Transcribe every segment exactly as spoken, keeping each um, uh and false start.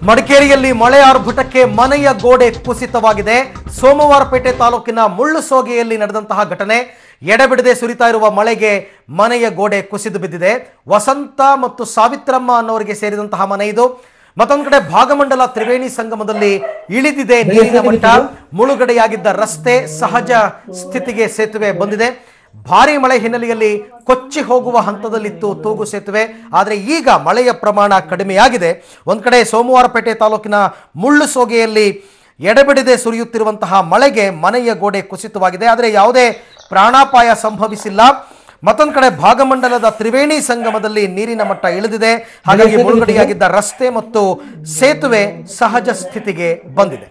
ಮಡಿಕೇರಿಯಲ್ಲಿ ಮಳೆ ಆರ್ಭಟಕ್ಕೆ ಮನೆಯ ಗೋಡೆ ಕುಸಿತವಾಗಿದೆ. ಸೋಮವಾರಪೇಟೆ ತಾಲೂಕಿನ ಮುಳ್ಳುಸೋಗೆಯಲ್ಲಿ ನಡೆದಂತಹ ಘಟನೆ. ಎಡೆಬಿಡದೆ ಸುರಿತಾ ಇರುವ ಮಳೆಗೆ ಮನೆಯ ಗೋಡೆ ಕುಸಿದು ಬಿದ್ದಿದೆ. ವಸಂತ ಮತ್ತು ಸಾವಿತ್ರಮ್ಮ ಅನ್ನೋರಿಗೆ ಸೇರಿದಂತಹ ಮನೆ ಇದು. ಮತ್ತೊಂದು ಕಡೆ ಭಾಗಮಂಡಲ ತ್ರಿವೇಣಿ ಸಂಗಮದಲ್ಲಿ ಇಳಿದಿದೆ ನೀರಿನ ಮಟ್ಟ. ಮುಳುಗಡೆಯಾಗಿದ್ದ ರಸ್ತೆ ಸಹಜ ಸ್ಥಿತಿಗೆ ಸೇತುವೆ ಬಂದಿದೆ. ಭಾರಿ ಮಳೆ ಹಿನ್ನೆಲೆಯಲ್ಲಿ ಕೊಚ್ಚಿ ಹೋಗುವ ಹಂತದಲ್ಲಿತ್ತು ತೂಗು ಸೇತುವೆ. ಆದರೆ ಈಗ ಮಳೆಯ ಪ್ರಮಾಣ ಕಡಿಮೆಯಾಗಿದೆ. ಒಂದ್ ಕಡೆ ಸೋಮವಾರಪೇಟೆ ತಾಲೂಕಿನ ಮುಳ್ಳುಸೋಗೆಯಲ್ಲಿ ಎಡೆಬಿಡದೆ ಸುರಿಯುತ್ತಿರುವಂತಹ ಮಳೆಗೆ ಮನೆಯ ಗೋಡೆ ಕುಸಿತವಾಗಿದೆ. ಆದರೆ ಯಾವುದೇ ಪ್ರಾಣಾಪಾಯ ಸಂಭವಿಸಿಲ್ಲ. ಮತ್ತೊಂದು ಕಡೆ ಭಾಗಮಂಡಲದ ತ್ರಿವೇಣಿ ಸಂಗಮದಲ್ಲಿ ನೀರಿನ ಮಟ್ಟ ಇಳಿದಿದೆ. ಹಾಗಾಗಿ ಮುಳುಗಡೆಯಾಗಿದ್ದ ರಸ್ತೆ ಮತ್ತು ಸೇತುವೆ ಸಹಜ ಸ್ಥಿತಿಗೆ ಬಂದಿದೆ.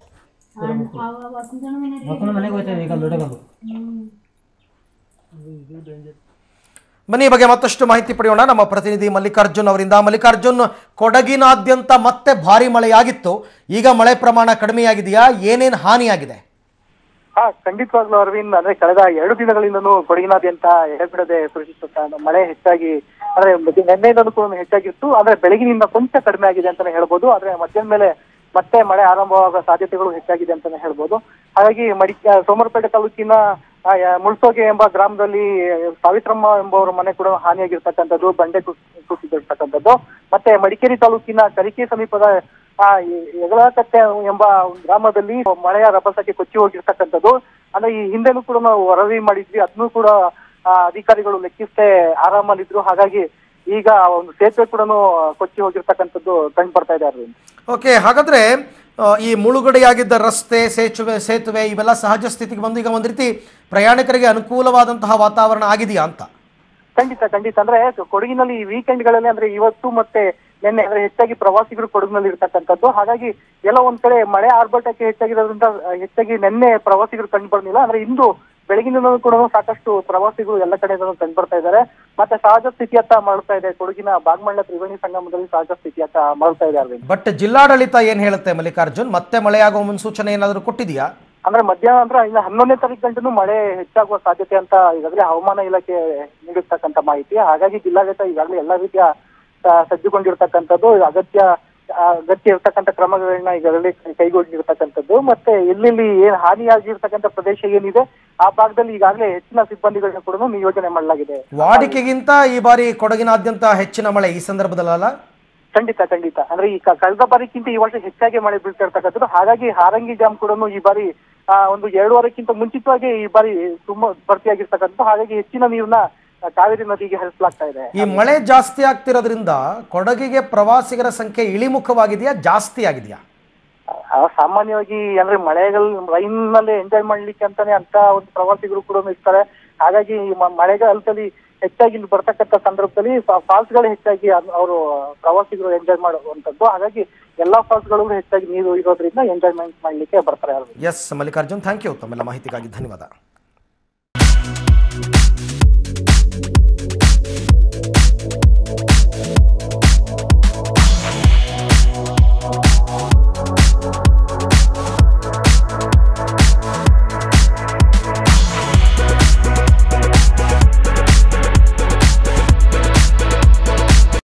ಬನ್ನಿ ಬಗ್ಗೆ ಮತ್ತಷ್ಟು ಮಾಹಿತಿ ಪಡೆಯೋಣ ನಮ್ಮ ಪ್ರತಿನಿಧಿ ಮಲ್ಲಿಕಾರ್ಜುನ್ ಅವರಿಂದ. ಮಲ್ಲಿಕಾರ್ಜುನ್, ಕೊಡಗಿನಾದ್ಯಂತ ಮತ್ತೆ ಭಾರಿ ಮಳೆಯಾಗಿತ್ತು. ಈಗ ಮಳೆ ಪ್ರಮಾಣ ಕಡಿಮೆಯಾಗಿದೆಯಾ? ಏನೇನು ಹಾನಿಯಾಗಿದೆ? ಹಾ, ಖಂಡಿತವಾಗ್ಲೂ ಅರವಿಂದ್. ಅಂದ್ರೆ ಕಳೆದ ಎರಡು ದಿನಗಳಿಂದಲೂ ಕೊಡಗಿನಾದ್ಯಂತ ಎಡೆಬಿಡದೆ ಸುರಿಸುತ್ತ ಮಳೆ ಹೆಚ್ಚಾಗಿ, ಅಂದ್ರೆ ನಿನ್ನೆಯಿಂದಲೂ ಕೂಡ ಹೆಚ್ಚಾಗಿತ್ತು. ಆದ್ರೆ ಬೆಳಗಿನಿಂದ ಕೊಂಚ ಕಡಿಮೆ ಆಗಿದೆ ಅಂತಾನೆ ಹೇಳ್ಬೋದು. ಆದ್ರೆ ಮಧ್ಯಾಹ್ನ ಮೇಲೆ ಮತ್ತೆ ಮಳೆ ಆರಂಭವಾಗುವ ಸಾಧ್ಯತೆಗಳು ಹೆಚ್ಚಾಗಿದೆ ಅಂತಾನೆ ಹೇಳ್ಬೋದು. ಹಾಗಾಗಿ ಮಡಿ ಸೋಮವಾರಪೇಟೆ ತಾಲೂಕಿನ ಮುಳ್ಸೋಗೆ ಎಂಬ ಗ್ರಾಮದಲ್ಲಿ ಸಾವಿತ್ರಮ್ಮ ಎಂಬುವರ ಮನೆ ಕೂಡ ಹಾನಿಯಾಗಿರ್ತಕ್ಕಂಥದ್ದು, ಬಂಡೆ ಕುಸಿದಿರ್ತಕ್ಕಂಥದ್ದು. ಮತ್ತೆ ಮಡಿಕೇರಿ ತಾಲೂಕಿನ ಕರಿಕೆ ಸಮೀಪದ ಆ ಯಗಳಕಟ್ಟೆ ಎಂಬ ಗ್ರಾಮದಲ್ಲಿ ಮಳೆಯ ರಭಸಕ್ಕೆ ಕೊಚ್ಚಿ ಹೋಗಿರ್ತಕ್ಕಂಥದ್ದು. ಅಂದ್ರೆ ಈ ಹಿಂದೆನೂ ಕೂಡ ನಾವು ವರದಿ ಮಾಡಿದ್ವಿ, ಅದನ್ನೂ ಕೂಡ ಅಧಿಕಾರಿಗಳು ಲೆಕ್ಕಿಸದೆ ಆರಾಮಲ್ಲಿದ್ರು. ಹಾಗಾಗಿ ಈಗ ಒಂದು ಸೇತುವೆ ಕೂಡ ಕೊಚ್ಚಿ ಹೋಗಿರ್ತಕ್ಕಂಥದ್ದು ಕಂಡು ಬರ್ತಾ ಇದೆ ಅರವಿಂದ್. ಓಕೆ, ಹಾಗಾದ್ರೆ ಈ ಮುಳುಗಡೆಯಾಗಿದ್ದ ರಸ್ತೆ, ಸೇತುವೆ ಸೇತುವೆ ಇವೆಲ್ಲ ಸಹಜ ಸ್ಥಿತಿಗೆ ಬಂದು ಈಗ ಒಂದ್ ರೀತಿ ಪ್ರಯಾಣಿಕರಿಗೆ ಅನುಕೂಲವಾದಂತಹ ವಾತಾವರಣ ಆಗಿದೆಯಾ ಅಂತ? ಖಂಡಿತ ಖಂಡಿತ ಅಂದ್ರೆ ಕೊಡಗಿನಲ್ಲಿ ವೀಕೆಂಡ್ ಗಳಲ್ಲಿ ಅಂದ್ರೆ ಇವತ್ತು ಮತ್ತೆ ನಿನ್ನೆ ಅಂದ್ರೆ ಹೆಚ್ಚಾಗಿ ಪ್ರವಾಸಿಗರು ಕೊಡಗಿನಲ್ಲಿ ಇರ್ತಕ್ಕಂಥದ್ದು. ಹಾಗಾಗಿ ಎಲ್ಲ ಒಂದ್ ಕಡೆ ಮಳೆ ಆರ್ಭಟಕ್ಕೆ ಹೆಚ್ಚಾಗಿರೋದ್ರಿಂದ ಹೆಚ್ಚಾಗಿ ನಿನ್ನೆ ಪ್ರವಾಸಿಗರು ಕಂಡು ಬರ್ಲಿಲ್ಲ. ಅಂದ್ರೆ ಇಂದು ಬೆಳಗಿನ ಕೂಡ ಸಾಕಷ್ಟು ಪ್ರವಾಸಿಗರು ಎಲ್ಲ ಕಡೆ ಕಂಡು ಬರ್ತಾ ಇದ್ದಾರೆ. ಮತ್ತೆ ಸಹಜ ಸ್ಥಿತಿಯತ್ತ ಮರಳ್ತಾ ಇದೆ. ಕೊಡಗಿನ ಬಾಗಮಂಡಲ ತ್ರಿವೇಣಿ ಸಂಗಮದಲ್ಲಿ ಸಹಜ ಸ್ಥಿತಿಯತ್ತ ಮರಳ್ತಾ ಇದೆ ಅರವಿಂದ್. ಬಟ್ ಜಿಲ್ಲಾಡಳಿತ ಏನ್ ಹೇಳುತ್ತೆ ಮಲ್ಲಿಕಾರ್ಜುನ್? ಮತ್ತೆ ಮಳೆಯಾಗುವ ಮುನ್ಸೂಚನೆ ಏನಾದ್ರು ಕೊಟ್ಟಿದೆಯಾ? ಅಂದ್ರೆ ಮಧ್ಯಾಹ್ನ ಅಂದ್ರೆ ಇನ್ನು ಹನ್ನೊಂದನೇ ತಾರೀಕು ಗಂಟೆನೂ ಮಳೆ ಹೆಚ್ಚಾಗುವ ಸಾಧ್ಯತೆ ಅಂತ ಈಗಾಗಲೇ ಹವಾಮಾನ ಇಲಾಖೆ ನೀಡಿರ್ತಕ್ಕಂಥ ಮಾಹಿತಿ. ಹಾಗಾಗಿ ಜಿಲ್ಲಾಡಳಿತ ಈಗಾಗಲೇ ಎಲ್ಲಾ ರೀತಿಯ ಸಜ್ಜುಗೊಂಡಿರ್ತಕ್ಕಂಥದ್ದು, ಅಗತ್ಯ ಅಗತ್ಯ ಇರ್ತಕ್ಕಂಥ ಕ್ರಮಗಳನ್ನ ಈಗಾಗಲೇ ಕೈಗೊಂಡಿರ್ತಕ್ಕಂಥದ್ದು. ಮತ್ತೆ ಎಲ್ಲೆಲ್ಲಿ ಏನ್ ಹಾನಿಯಾಗಿರ್ತಕ್ಕಂಥ ಪ್ರದೇಶ ಏನಿದೆ ಆ ಭಾಗದಲ್ಲಿ ಈಗಾಗಲೇ ಹೆಚ್ಚಿನ ಸಿಬ್ಬಂದಿಗಳನ್ನ ಕೂಡ ನಿಯೋಜನೆ ಮಾಡಲಾಗಿದೆ. ವಾಡಿಕೆಗಿಂತ ಈ ಬಾರಿ ಕೊಡಗಿನಾದ್ಯಂತ ಹೆಚ್ಚಿನ ಮಳೆ ಈ ಸಂದರ್ಭದಲ್ಲ? ಖಂಡಿತ ಖಂಡಿತ ಅಂದ್ರೆ ಈ ಕಳೆದ ಬಾರಿಗಿಂತ ಈ ವರ್ಷ ಹೆಚ್ಚಾಗಿ ಮಳೆ ಬೀಳ್ತಾ ಇರ್ತಕ್ಕಂಥದ್ದು. ಹಾಗಾಗಿ ಹಾರಂಗಿ ಡ್ಯಾಮ್ ಕೂಡ ಈ ಬಾರಿ ಆ ಒಂದು ಎರಡೂವರೆಕ್ಕಿಂತ ಮುಂಚಿತವಾಗಿ ಈ ಬಾರಿ ತುಂಬಾ ಭರ್ತಿಯಾಗಿರ್ತಕ್ಕಂಥದ್ದು. ಹಾಗಾಗಿ ಹೆಚ್ಚಿನ ನೀರನ್ನ ಕಾವೇರಿ ನದಿಗೆ ಹರಿಸಲಾಗ್ತಾ ಇದೆ. ಈ ಮಳೆ ಜಾಸ್ತಿ ಆಗ್ತಿರೋದ್ರಿಂದ ಕೊಡಗಿಗೆ ಪ್ರವಾಸಿಗರ ಸಂಖ್ಯೆ ಇಳಿಮುಖವಾಗಿದೆಯಾ, ಜಾಸ್ತಿ ಆಗಿದೆಯಾ? ಸಾಮಾನ್ಯವಾಗಿ ಅಂದ್ರೆ ಮಳೆಗಳು ರೈನ್ ನಲ್ಲಿ ಎಂಜಾಯ್ ಮಾಡ್ಲಿಕ್ಕೆ ಅಂತಾನೆ ಅಂತ ಒಂದು ಪ್ರವಾಸಿಗರು ಕೂಡ ಇರ್ತಾರೆ. ಹಾಗಾಗಿ ಮಳೆಗಾಲದಲ್ಲಿ ಹೆಚ್ಚಾಗಿ ಇಲ್ಲಿ ಬರ್ತಕ್ಕಂಥ ಸಂದರ್ಭದಲ್ಲಿ ಫಾಲ್ಸ್ ಗಳು ಹೆಚ್ಚಾಗಿ ಅವರು ಪ್ರವಾಸಿಗರು ಎಂಜಾಯ್ ಮಾಡುವಂತದ್ದು. ಹಾಗಾಗಿ ಎಲ್ಲಾ ಫಾಲ್ಸ್ ಗಳು ಹೆಚ್ಚಾಗಿ ನೀರು ಇರೋದ್ರಿಂದ ಎಂಜಾಯ್ಮೆಂಟ್ ಮಾಡ್ಲಿಕ್ಕೆ ಬರ್ತಾರೆ. Yes Mallikarjun, thank you. ತಮ್ಮೆಲ್ಲ ಮಾಹಿತಿಗಾಗಿ ಧನ್ಯವಾದ.